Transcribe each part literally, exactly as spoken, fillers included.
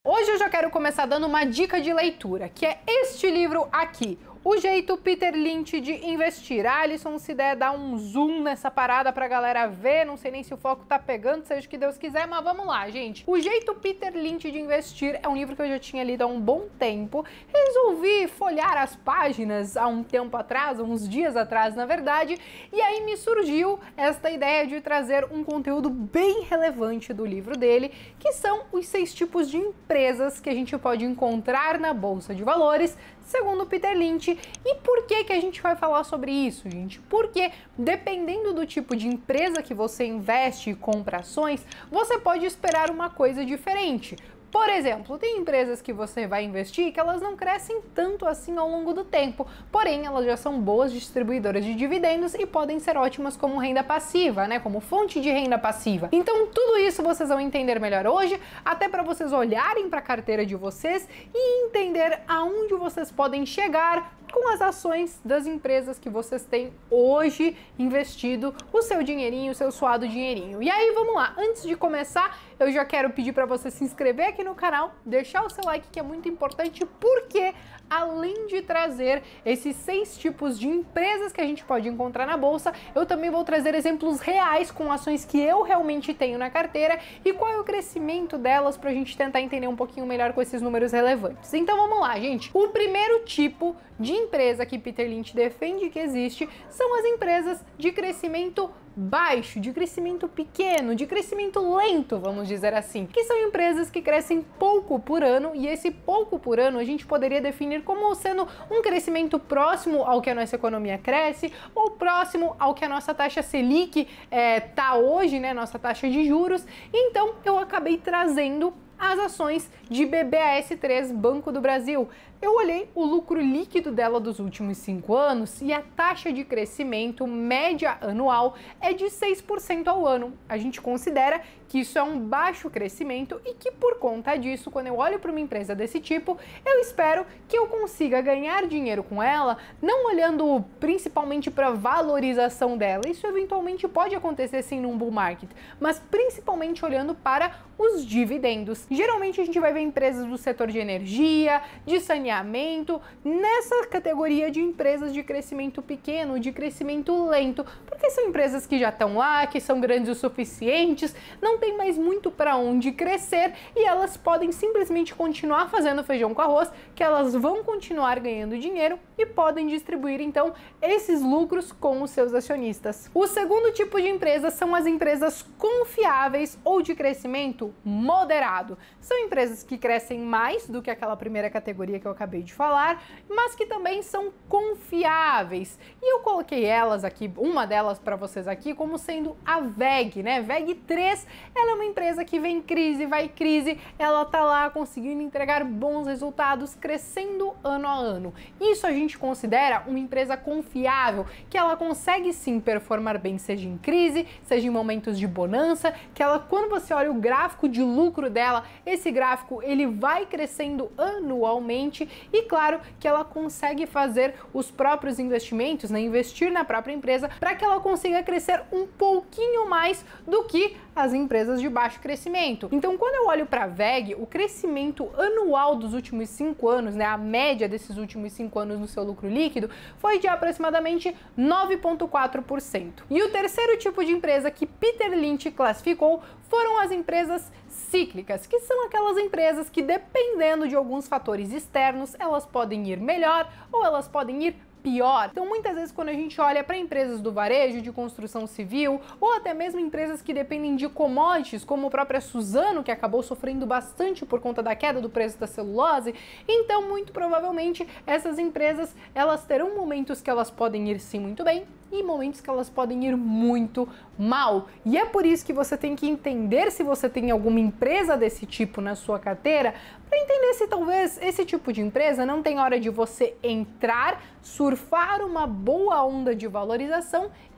Hoje eu já quero começar dando uma dica de leitura, que é este livro aqui, O Jeito Peter Lynch de Investir. A Alisson, se der, dá um zoom nessa parada pra galera ver, não sei nem se o foco tá pegando, seja o que Deus quiser, mas vamos lá, gente. O Jeito Peter Lynch de Investir é um livro que eu já tinha lido há um bom tempo. Resolvi folhear as páginas há um tempo atrás, uns dias atrás, na verdade, e aí me surgiu esta ideia de trazer um conteúdo bem relevante do livro dele, que são os seis tipos de empresas que a gente pode encontrar na Bolsa de Valores, segundo Peter Lynch. E por que que a gente vai falar sobre isso, gente? Porque dependendo do tipo de empresa que você investe e compra ações, você pode esperar uma coisa diferente. Por exemplo, tem empresas que você vai investir que elas não crescem tanto assim ao longo do tempo, porém elas já são boas distribuidoras de dividendos e podem ser ótimas como renda passiva, né, como fonte de renda passiva. Então tudo isso vocês vão entender melhor hoje, até para vocês olharem para a carteira de vocês e entender aonde vocês podem chegar com as ações das empresas que vocês têm hoje investido o seu dinheirinho, o seu suado dinheirinho. E aí, vamos lá. Antes de começar, eu já quero pedir para você se inscrever aqui no canal, deixar o seu like, que é muito importante, porque além de trazer esses seis tipos de empresas que a gente pode encontrar na bolsa, eu também vou trazer exemplos reais com ações que eu realmente tenho na carteira e qual é o crescimento delas para a gente tentar entender um pouquinho melhor com esses números relevantes. Então vamos lá, gente. O primeiro tipo de empresa que Peter Lynch defende que existe são as empresas de crescimento baixo, de crescimento pequeno, de crescimento lento, vamos dizer assim, que são empresas que crescem pouco por ano, e esse pouco por ano a gente poderia definir como sendo um crescimento próximo ao que a nossa economia cresce, ou próximo ao que a nossa taxa Selic é, tá hoje, né, nossa taxa de juros. Então eu acabei trazendo as ações de B B A S três, Banco do Brasil. Eu olhei o lucro líquido dela dos últimos cinco anos e a taxa de crescimento média anual é de seis por cento ao ano. A gente considera que isso é um baixo crescimento e que por conta disso, quando eu olho para uma empresa desse tipo, eu espero que eu consiga ganhar dinheiro com ela, não olhando principalmente para a valorização dela. Isso eventualmente pode acontecer sim num bull market, mas principalmente olhando para os dividendos. Geralmente a gente vai ver empresas do setor de energia, de saneamento, nessa categoria de empresas de crescimento pequeno, de crescimento lento, porque são empresas que já estão lá, que são grandes o suficientes, não tem mais muito para onde crescer e elas podem simplesmente continuar fazendo feijão com arroz, que elas vão continuar ganhando dinheiro e podem distribuir então esses lucros com os seus acionistas. O segundo tipo de empresa são as empresas confiáveis ou de crescimento moderado. São empresas que crescem mais do que aquela primeira categoria que eu acabei de falar, mas que também são confiáveis. E eu coloquei elas aqui, uma delas para vocês aqui, como sendo a V E G, né? V E G três, ela é uma empresa que vem crise, vai crise, ela tá lá conseguindo entregar bons resultados, crescendo ano a ano. Isso a gente considera uma empresa confiável, que ela consegue sim performar bem, seja em crise, seja em momentos de bonança, que ela, quando você olha o gráfico de lucro dela, esse gráfico ele vai crescendo anualmente e claro que ela consegue fazer os próprios investimentos, né, investir na própria empresa para que ela consiga crescer um pouquinho mais do que as empresas de baixo crescimento. Então, quando eu olho para a V E G, o crescimento anual dos últimos cinco anos, né, a média desses últimos cinco anos no seu lucro líquido, foi de aproximadamente nove vírgula quatro por cento. E o terceiro tipo de empresa que Peter Lynch classificou foram as empresas cíclicas, que são aquelas empresas que, dependendo de alguns fatores externos, elas podem ir melhor ou elas podem ir pior. Então, muitas vezes, quando a gente olha para empresas do varejo, de construção civil, ou até mesmo empresas que dependem de commodities, como a própria Suzano, que acabou sofrendo bastante por conta da queda do preço da celulose, então, muito provavelmente, essas empresas, elas terão momentos que elas podem ir sim muito bem, e momentos que elas podem ir muito mal. E é por isso que você tem que entender se você tem alguma empresa desse tipo na sua carteira, para entender se talvez esse tipo de empresa não tem hora de você entrar, surfar uma boa onda de valorização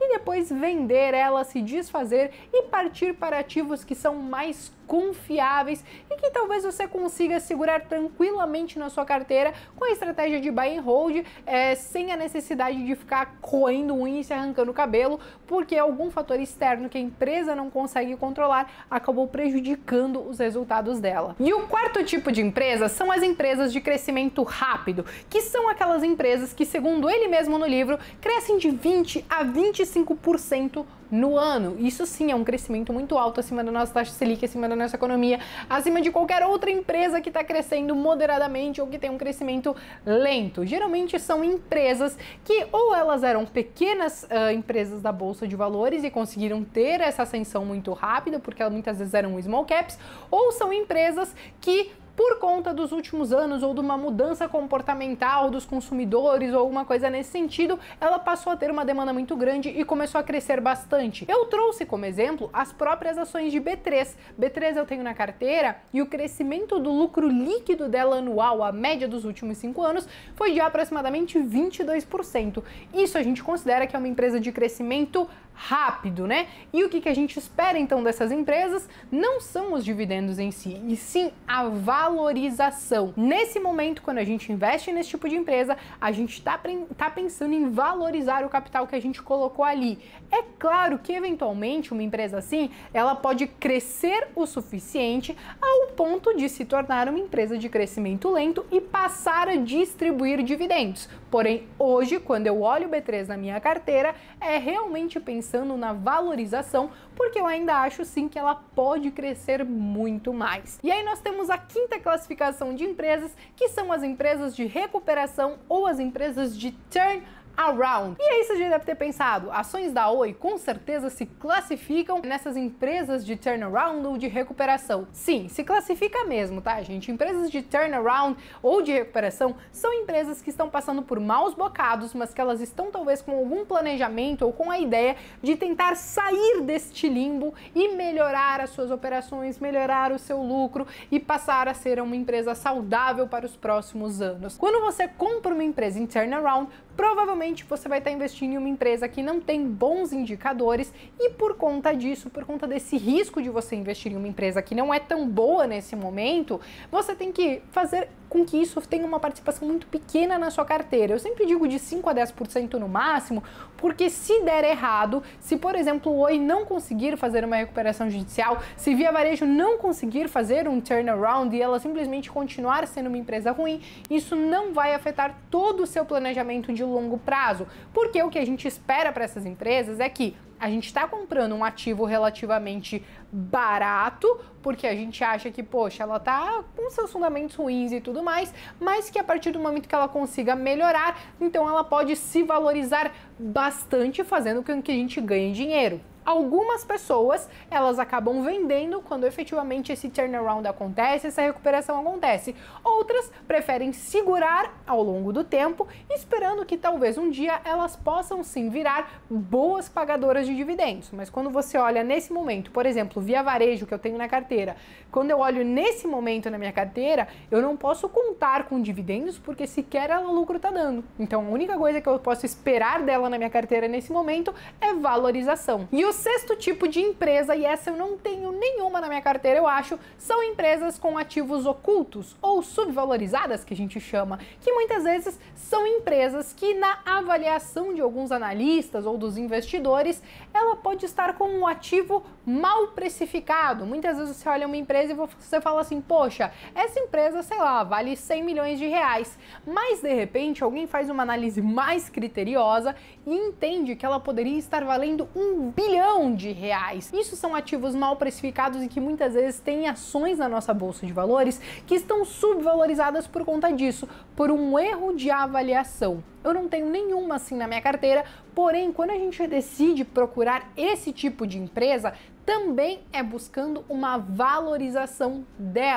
e depois vender ela, se desfazer e partir para ativos que são mais confiáveis e que talvez você consiga segurar tranquilamente na sua carteira com a estratégia de buy and hold, é, sem a necessidade de ficar coendo unha e se arrancando o cabelo, porque algum fator externo que a empresa não consegue controlar acabou prejudicando os resultados dela. E o quarto tipo de empresa são as empresas de crescimento rápido, que são aquelas empresas que, segundo ele mesmo no livro, crescem de vinte a vinte e cinco por cento no ano. Isso sim é um crescimento muito alto, acima da nossa taxa Selic, acima da nossa economia, acima de qualquer outra empresa que está crescendo moderadamente ou que tem um crescimento lento. Geralmente são empresas que ou elas eram pequenas uh, empresas da Bolsa de Valores e conseguiram ter essa ascensão muito rápida, porque elas muitas vezes eram small caps, ou são empresas que, por conta dos últimos anos ou de uma mudança comportamental dos consumidores ou alguma coisa nesse sentido, ela passou a ter uma demanda muito grande e começou a crescer bastante. Eu trouxe como exemplo as próprias ações de B três. B três eu tenho na carteira e o crescimento do lucro líquido dela anual, a média dos últimos cinco anos, foi de aproximadamente vinte e dois por cento. Isso a gente considera que é uma empresa de crescimento rápido, né? E o que, que a gente espera então dessas empresas não são os dividendos em si, e sim a valorização. Nesse momento, quando a gente investe nesse tipo de empresa, a gente está tá pensando em valorizar o capital que a gente colocou ali. É claro que eventualmente uma empresa assim, ela pode crescer o suficiente ao ponto de se tornar uma empresa de crescimento lento e passar a distribuir dividendos. Porém, hoje, quando eu olho o B três na minha carteira, é realmente pensando na valorização, porque eu ainda acho sim que ela pode crescer muito mais. E aí nós temos a quinta classificação de empresas, que são as empresas de recuperação ou as empresas de turn around. E aí você já deve ter pensado, ações da Oi com certeza se classificam nessas empresas de turnaround ou de recuperação. Sim, se classifica mesmo, tá, gente? Empresas de turnaround ou de recuperação são empresas que estão passando por maus bocados, mas que elas estão talvez com algum planejamento ou com a ideia de tentar sair deste limbo e melhorar as suas operações, melhorar o seu lucro e passar a ser uma empresa saudável para os próximos anos. Quando você compra uma empresa em turnaround, provavelmente você vai estar investindo em uma empresa que não tem bons indicadores e por conta disso, por conta desse risco de você investir em uma empresa que não é tão boa nesse momento, você tem que fazer com que isso tenha uma participação muito pequena na sua carteira. Eu sempre digo de cinco a dez por cento no máximo, porque se der errado, se por exemplo o Oi não conseguir fazer uma recuperação judicial, se Via Varejo não conseguir fazer um turnaround e ela simplesmente continuar sendo uma empresa ruim, isso não vai afetar todo o seu planejamento de longo prazo, porque o que a gente espera para essas empresas é que a gente está comprando um ativo relativamente barato, porque a gente acha que, poxa, ela tá com seus fundamentos ruins e tudo mais, mas que a partir do momento que ela consiga melhorar, então ela pode se valorizar bastante, fazendo com que a gente ganhe dinheiro. Algumas pessoas, elas acabam vendendo quando efetivamente esse turnaround acontece, essa recuperação acontece. Outras preferem segurar ao longo do tempo, esperando que talvez um dia elas possam sim virar boas pagadoras de dividendos. Mas quando você olha nesse momento, por exemplo, Via Varejo que eu tenho na carteira, quando eu olho nesse momento na minha carteira, eu não posso contar com dividendos porque sequer ela lucro tá dando. Então a única coisa que eu posso esperar dela na minha carteira nesse momento é valorização. E o sexto tipo de empresa, e essa eu não tenho nenhuma na minha carteira, eu acho, são empresas com ativos ocultos ou subvalorizadas, que a gente chama, que muitas vezes são empresas que na avaliação de alguns analistas ou dos investidores, ela pode estar com um ativo mal precificado. Muitas vezes você olha uma empresa e você fala assim, poxa, essa empresa, sei lá, vale cem milhões de reais, mas de repente alguém faz uma análise mais criteriosa e entende que ela poderia estar valendo um bilhão de reais. Isso são ativos mal precificados e que muitas vezes têm ações na nossa bolsa de valores que estão subvalorizadas por conta disso, por um erro de avaliação. Eu não tenho nenhuma assim na minha carteira, porém, quando a gente decide procurar esse tipo de empresa, também é buscando uma valorização dela,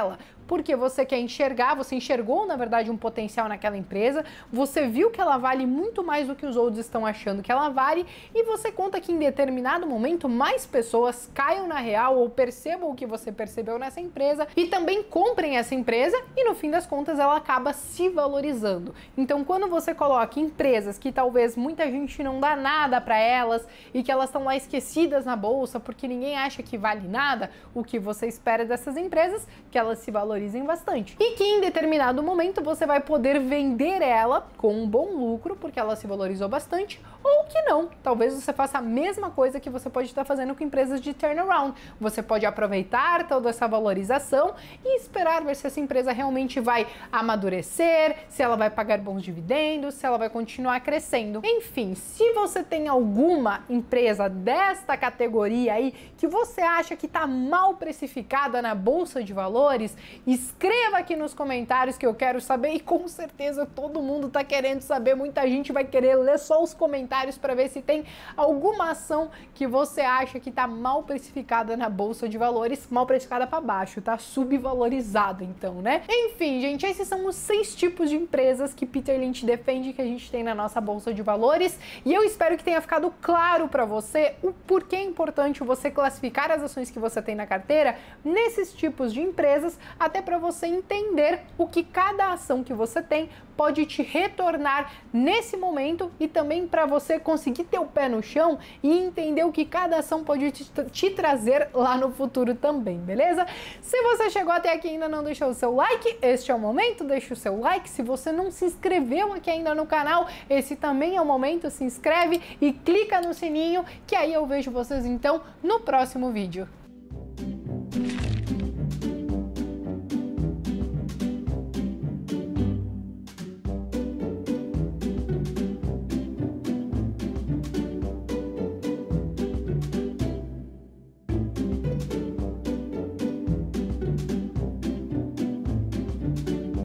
porque você quer enxergar, você enxergou, na verdade, um potencial naquela empresa, você viu que ela vale muito mais do que os outros estão achando que ela vale, e você conta que em determinado momento mais pessoas caiam na real ou percebam o que você percebeu nessa empresa e também comprem essa empresa, e no fim das contas ela acaba se valorizando. Então, quando você coloca empresas que talvez muita gente não dá nada para elas e que elas estão lá esquecidas na bolsa porque ninguém acha que vale nada, o que você espera dessas empresas? Que elas se valorizem bastante. E que em determinado momento você vai poder vender ela com um bom lucro, porque ela se valorizou bastante, ou que não. Talvez você faça a mesma coisa que você pode estar fazendo com empresas de turnaround. Você pode aproveitar toda essa valorização e esperar ver se essa empresa realmente vai amadurecer, se ela vai pagar bons dividendos, se ela vai continuar crescendo. Enfim, se você tem alguma empresa desta categoria aí que você acha que está mal precificada na bolsa de valores, escreva aqui nos comentários que eu quero saber, e com certeza todo mundo está querendo saber, muita gente vai querer ler só os comentários para ver se tem alguma ação que você acha que está mal precificada na bolsa de valores, mal precificada para baixo, tá subvalorizado então, né? Enfim, gente, esses são os seis tipos de empresas que Peter Lynch defende que a gente tem na nossa bolsa de valores, e eu espero que tenha ficado claro para você o porquê é importante você classificar as ações que você tem na carteira nesses tipos de empresas, até para você entender o que cada ação que você tem pode te retornar nesse momento, e também para você conseguir ter o pé no chão e entender o que cada ação pode te, te trazer lá no futuro também, beleza? Se você chegou até aqui e ainda não deixou o seu like, este é o momento, deixa o seu like. Se você não se inscreveu aqui ainda no canal, esse também é o momento, se inscreve e clica no sininho, que aí eu vejo vocês então no próximo vídeo.